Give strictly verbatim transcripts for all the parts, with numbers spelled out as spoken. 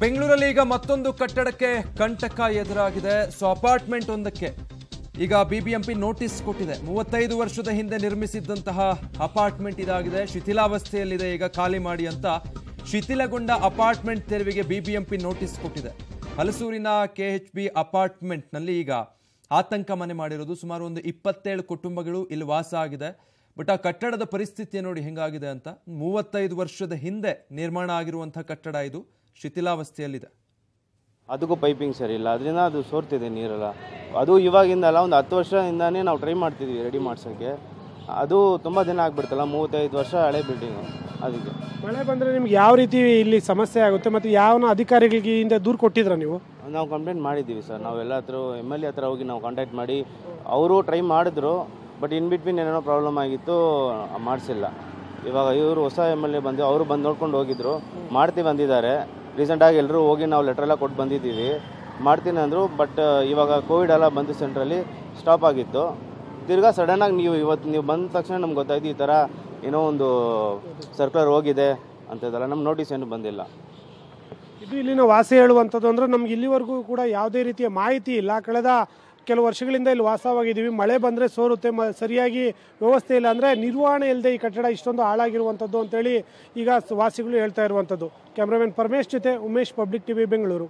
ಬೆಂಗಳೂರಲ್ಲಿ ಈಗ ಮತ್ತೊಂದು ಕಟ್ಟಡಕ್ಕೆ ಕಂಟಕ ಎದುರಾಗಿದೆ. ಸೊ ಅಪಾರ್ಟ್ಮೆಂಟ್ ಒಂದಕ್ಕೆ ಈಗ ಬಿಬಿಎಂಪಿ ನೋಟಿಸ್ ಕೊಟ್ಟಿದೆ. ಮೂವತ್ತೈದು ವರ್ಷದ ಹಿಂದೆ ನಿರ್ಮಿಸಿದ್ದಂತಹ ಅಪಾರ್ಟ್ಮೆಂಟ್ ಇದಾಗಿದೆ, ಶಿಥಿಲಾವಸ್ಥೆಯಲ್ಲಿದೆ, ಈಗ ಖಾಲಿ ಮಾಡಿ ಅಂತ ಶಿಥಿಲಗೊಂಡ ಅಪಾರ್ಟ್ಮೆಂಟ್ ತೆರವಿಗೆ ಬಿಬಿಎಂಪಿ ನೋಟಿಸ್ ಕೊಟ್ಟಿದೆ. ಹಲಸೂರಿನ ಕೆಎಚ್ಬಿ ಅಪಾರ್ಟ್ಮೆಂಟ್ ನಲ್ಲಿ ಈಗ ಆತಂಕ ಮನೆ ಮಾಡಿರೋದು. ಸುಮಾರು ಒಂದು ಇಪ್ಪತ್ತೇಳು ಕುಟುಂಬಗಳು ಇಲ್ಲಿ ವಾಸ ಆಗಿದೆ. ಬಟ್ ಆ ಕಟ್ಟಡದ ಪರಿಸ್ಥಿತಿ ನೋಡಿ ಹೆಂಗಾಗಿದೆ ಅಂತ. ಮೂವತ್ತೈದು ವರ್ಷದ ಹಿಂದೆ ನಿರ್ಮಾಣ ಆಗಿರುವಂತಹ ಕಟ್ಟಡ ಇದು ಶಿಥಿಲಾವಸ್ಥೆಯಲ್ಲಿದೆ. ಅದಕ್ಕೂ ಪೈಪಿಂಗ್ ಸರಿ ಇಲ್ಲ, ಅದರಿಂದ ಅದು ಸೋರ್ತಿದೆ ನೀರೆಲ್ಲ. ಅದು ಇವಾಗಿಂದ ಅಲ್ಲ, ಒಂದು ಹತ್ತು ವರ್ಷದಿಂದಾನೇ ನಾವು ಟ್ರೈ ಮಾಡ್ತಿದ್ವಿ ರೆಡಿ ಮಾಡ್ಸೋಕ್ಕೆ. ಅದು ತುಂಬ ದಿನ ಆಗ್ಬಿಡ್ತಲ್ಲ, ಮೂವತ್ತೈದು ವರ್ಷ ಹಳೆ ಬಿಲ್ಡಿಂಗು. ಅದಕ್ಕೆ ಮಳೆ ಬಂದರೆ ನಿಮ್ಗೆ ಯಾವ ರೀತಿ ಇಲ್ಲಿ ಸಮಸ್ಯೆ ಆಗುತ್ತೆ ಮತ್ತು ಯಾವ ಅಧಿಕಾರಿಗಳಿಂದ ದೂರು ಕೊಟ್ಟಿದ್ರ ನೀವು? ನಾವು ಕಂಪ್ಲೇಂಟ್ ಮಾಡಿದ್ದೀವಿ ಸರ್. ನಾವು ಎಲ್ಲ ಹತ್ರ ಎಮ್ ಎಲ್ ಎ ಹತ್ರ ಹೋಗಿ ನಾವು ಕಾಂಟ್ಯಾಕ್ಟ್ ಮಾಡಿ, ಅವರು ಟ್ರೈ ಮಾಡಿದ್ರು. ಬಟ್ ಇನ್ ಬಿಟ್ವೀನ್ ಏನೇನೋ ಪ್ರಾಬ್ಲಮ್ ಆಗಿತ್ತು, ಮಾಡಿಸಿಲ್ಲ. ಇವಾಗ ಇವರು ಹೊಸ ಎಮ್ ಎಲ್ ಎ ಬಂದು ಅವರು ಬಂದು ನೋಡ್ಕೊಂಡು ಹೋಗಿದ್ರು, ಮಾಡ್ತೀವಿ ಬಂದಿದ್ದಾರೆ. ರೀಸೆಂಟಾಗಿ ಎಲ್ಲರೂ ಹೋಗಿ ನಾವು ಲೆಟ್ರೆಲ್ಲ ಕೊಟ್ಟು ಬಂದಿದ್ದೀವಿ, ಮಾಡ್ತೀನಿ ಅಂದರು. ಬಟ್ ಇವಾಗ ಕೋವಿಡ್ ಎಲ್ಲ ಬಂದು ಸೆಂಟ್ರಲ್ಲಿ ಸ್ಟಾಪ್ ಆಗಿತ್ತು. ತಿರ್ಗಾ ಸಡನ್ನಾಗಿ ನೀವು ಇವತ್ತು ನೀವು ಬಂದ ತಕ್ಷಣ ನಮ್ಗೆ ಗೊತ್ತಾಯ್ತು ಈ ಥರ ಏನೋ ಒಂದು ಸರ್ಕ್ಯುಲರ್ ಹೋಗಿದೆ ಅಂಥದ್ದೆಲ್ಲ. ನಮ್ಮ ನೋಟಿಸ್ ಏನು ಬಂದಿಲ್ಲ. ಇದು ಇಲ್ಲಿನ ವಾಸಿ ಹೇಳುವಂಥದ್ದು ಅಂದರೆ ನಮ್ಗೆ ಇಲ್ಲಿವರೆಗೂ ಕೂಡ ಯಾವುದೇ ರೀತಿಯ ಮಾಹಿತಿ ಇಲ್ಲ. ಕಳೆದ ಕೆಲವು ವರ್ಷಗಳಿಂದ ಇಲ್ಲಿ ವಾಸವಾಗಿದ್ದೀವಿ. ಮಳೆ ಬಂದರೆ ಸೋರುತ್ತೆ, ಮ ಸರಿಯಾಗಿ ವ್ಯವಸ್ಥೆ ಇಲ್ಲ, ಅಂದರೆ ನಿರ್ವಹಣೆ ಇಲ್ಲದೆ ಈ ಕಟ್ಟಡ ಇಷ್ಟೊಂದು ಹಾಳಾಗಿರುವಂಥದ್ದು ಅಂತೇಳಿ ಈಗ ವಾಸಿಗಳು ಹೇಳ್ತಾ ಇರುವಂಥದ್ದು. ಕ್ಯಾಮ್ರಾಮನ್ ಪರಮೇಶ್ ಜೊತೆ Umesh, public TV, Bengaluru.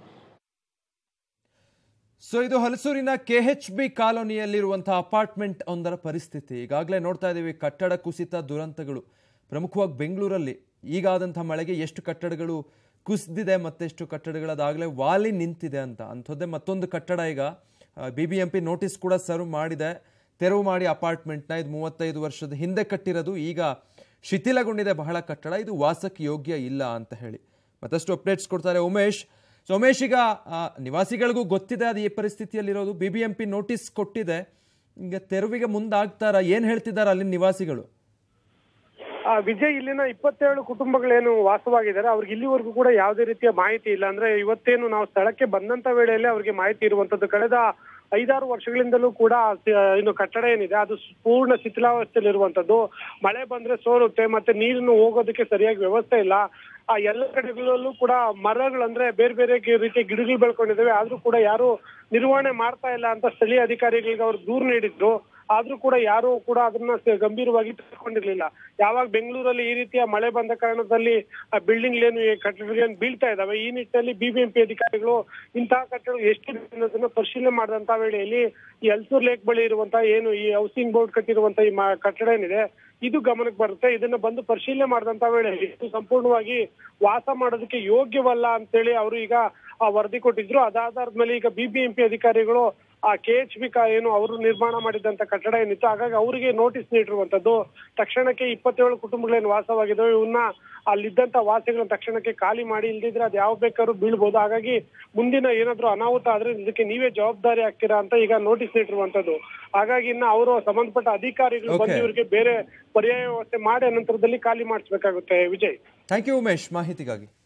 So ಇದು ಹಲಸೂರಿನ ಕೆಎಚ್ ಬಿ ಕಾಲೋನಿಯಲ್ಲಿರುವಂತಹ ಅಪಾರ್ಟ್ಮೆಂಟ್ ಒಂದರ ಪರಿಸ್ಥಿತಿ. ಈಗಾಗಲೇ ನೋಡ್ತಾ ಇದ್ದೀವಿ ಕಟ್ಟಡ ಕುಸಿತ ದುರಂತಗಳು. ಪ್ರಮುಖವಾಗಿ ಬೆಂಗಳೂರಲ್ಲಿ ಈಗಾದಂತಹ ಮಳೆಗೆ ಎಷ್ಟು ಕಟ್ಟಡಗಳು ಕುಸಿದಿದೆ, ಮತ್ತೆಷ್ಟು ಕಟ್ಟಡಗಳದಾಗಲೇ ವಾಲಿ ನಿಂತಿದೆ ಅಂತ. ಅಂಥದ್ದೇ ಮತ್ತೊಂದು ಕಟ್ಟಡ ಈಗ B B M P notice ಕೂಡ ಸರ್ವ್ ಮಾಡಿದೆ. ತೆರವು ಮಾಡಿ ಅಪಾರ್ಟ್ಮೆಂಟ್ನ, ಇದು ಮೂವತ್ತೈದು ವರ್ಷದ ಹಿಂದೆ ಕಟ್ಟಿರೋದು, ಈಗ ಶಿಥಿಲಗೊಂಡಿದೆ ಬಹಳ ಕಟ್ಟಡ, ಇದು ವಾಸಕ್ಕೆ ಯೋಗ್ಯ ಇಲ್ಲ ಅಂತ ಹೇಳಿ ಮತ್ತಷ್ಟು ಅಪ್ಡೇಟ್ಸ್ ಕೊಡ್ತಾರೆ ಉಮೇಶ್. ಸೊ ಉಮೇಶ್, ಈಗ ನಿವಾಸಿಗಳಿಗೂ ಗೊತ್ತಿದೆ ಅದು ಈ ಪರಿಸ್ಥಿತಿಯಲ್ಲಿರೋದು, B B M P notice ಕೊಟ್ಟಿದೆ, ಈಗ ತೆರವಿಗೆ ಮುಂದಾಗ್ತಾರ, ಏನು ಹೇಳ್ತಿದ್ದಾರೆ ಅಲ್ಲಿನ ನಿವಾಸಿಗಳು? ವಿಜಯ್, ಇಲ್ಲಿನ ಇಪ್ಪತ್ತೇಳು ಕುಟುಂಬಗಳೇನು ವಾಸವಾಗಿದ್ದಾರೆ ಅವ್ರಿಗೆ ಇಲ್ಲಿವರೆಗೂ ಕೂಡ ಯಾವುದೇ ರೀತಿಯ ಮಾಹಿತಿ ಇಲ್ಲ. ಅಂದ್ರೆ ಇವತ್ತೇನು ನಾವು ಸ್ಥಳಕ್ಕೆ ಬಂದಂತ ವೇಳೆಯಲ್ಲಿ ಅವ್ರಿಗೆ ಮಾಹಿತಿ ಇರುವಂತದ್ದು. ಕಳೆದ ಐದಾರು ವರ್ಷಗಳಿಂದಲೂ ಕೂಡ ಇನ್ನು ಕಟ್ಟಡ ಏನಿದೆ ಅದು ಪೂರ್ಣ ಶಿಥಿಲಾವಸ್ಥೆಯಲ್ಲಿ ಇರುವಂತದ್ದು. ಮಳೆ ಬಂದ್ರೆ ಸೋರುತ್ತೆ, ಮತ್ತೆ ನೀರನ್ನು ಹೋಗೋದಕ್ಕೆ ಸರಿಯಾಗಿ ವ್ಯವಸ್ಥೆ ಇಲ್ಲ. ಆ ಎಲ್ಲ ಕಡೆಗಳಲ್ಲೂ ಕೂಡ ಮರಗಳು ಅಂದ್ರೆ ಬೇರೆ ಬೇರೆ ರೀತಿಯ ಗಿಡಗಳು ಬೆಳ್ಕೊಂಡಿದ್ದಾವೆ, ಆದ್ರೂ ಕೂಡ ಯಾರು ನಿರ್ವಹಣೆ ಮಾಡ್ತಾ ಇಲ್ಲ ಅಂತ ಸ್ಥಳೀಯ ಅಧಿಕಾರಿಗಳಿಗೆ ಅವರು ದೂರು ನೀಡಿದ್ರು. ಆದ್ರೂ ಕೂಡ ಯಾರು ಕೂಡ ಅದನ್ನ ಗಂಭೀರವಾಗಿ ತೆಗೆದುಕೊಂಡಿರ್ಲಿಲ್ಲ. ಯಾವಾಗ ಬೆಂಗಳೂರಲ್ಲಿ ಈ ರೀತಿಯ ಮಳೆ ಬಂದ ಕಾರಣದಲ್ಲಿ ಬಿಲ್ಡಿಂಗ್ ಏನು ಕಟ್ಟಡಗಳೇನು ಬೀಳ್ತಾ ಇದಾವೆ, ಈ ನಿಟ್ಟಿನಲ್ಲಿ ಬಿಬಿಎಂಪಿ ಅಧಿಕಾರಿಗಳು ಇಂತಹ ಕಟ್ಟಡ ಎಷ್ಟು ಅನ್ನೋದನ್ನ ಪರಿಶೀಲನೆ ಮಾಡಿದಂತ ವೇಳೆಯಲ್ಲಿ ಈ ಹಲಸೂರು ಲೇಕ್ ಬಳಿ ಇರುವಂತಹ ಏನು ಈ ಹೌಸಿಂಗ್ ಬೋರ್ಡ್ ಕಟ್ಟಿರುವಂತಹ ಈ ಕಟ್ಟಡ ಏನಿದೆ ಇದು ಗಮನಕ್ಕೆ ಬರುತ್ತೆ. ಇದನ್ನ ಬಂದು ಪರಿಶೀಲನೆ ಮಾಡಿದಂತ ವೇಳೆಯಲ್ಲಿ ಇದು ಸಂಪೂರ್ಣವಾಗಿ ವಾಸ ಮಾಡೋದಕ್ಕೆ ಯೋಗ್ಯವಲ್ಲ ಅಂತೇಳಿ ಅವರು ಈಗ ವರದಿ ಕೊಟ್ಟಿದ್ರು. ಅದಾಧಾರದ ಮೇಲೆ ಈಗ ಬಿಬಿಎಂಪಿ ಅಧಿಕಾರಿಗಳು ಆ ಕೆ ಎಚ್ ಬಿ ಏನು ಅವರು ನಿರ್ಮಾಣ ಮಾಡಿದಂತ ಕಟ್ಟಡ ಏನಿತ್ತು, ಹಾಗಾಗಿ ಅವರಿಗೆ ನೋಟಿಸ್ ನೀಡಿರುವಂತದ್ದು. ತಕ್ಷಣಕ್ಕೆ ಇಪ್ಪತ್ತೇಳು ಕುಟುಂಬಗಳೇನು ವಾಸವಾಗಿದ್ದಾವೆ ಇವನ್ನ ಅಲ್ಲಿದ್ದಂತ ವಾಸಿಗಳನ್ನ ತಕ್ಷಣಕ್ಕೆ ಖಾಲಿ ಮಾಡಿ, ಇಲ್ದಿದ್ರೆ ಅದು ಯಾವ ಬೇಕಾದ್ರೂ ಬೀಳ್ಬೋದು. ಹಾಗಾಗಿ ಮುಂದಿನ ಏನಾದ್ರು ಅನಾಹುತ ಆದ್ರೆ ಇದಕ್ಕೆ ನೀವೇ ಜವಾಬ್ದಾರಿ ಆಗ್ತೀರಾ ಅಂತ ಈಗ ನೋಟಿಸ್ ನೀಡಿರುವಂತದ್ದು. ಹಾಗಾಗಿ ಇನ್ನ ಅವರು ಸಂಬಂಧಪಟ್ಟ ಅಧಿಕಾರಿಗಳು ಬಂದು ಇವರಿಗೆ ಬೇರೆ ಪರ್ಯಾಯ ವ್ಯವಸ್ಥೆ ಮಾಡಿ ನಂತರದಲ್ಲಿ ಖಾಲಿ ಮಾಡಿಸ್ಬೇಕಾಗುತ್ತೆ. ವಿಜಯ್, ಥ್ಯಾಂಕ್ ಯು ಉಮೇಶ್ ಮಾಹಿತಿಗಾಗಿ.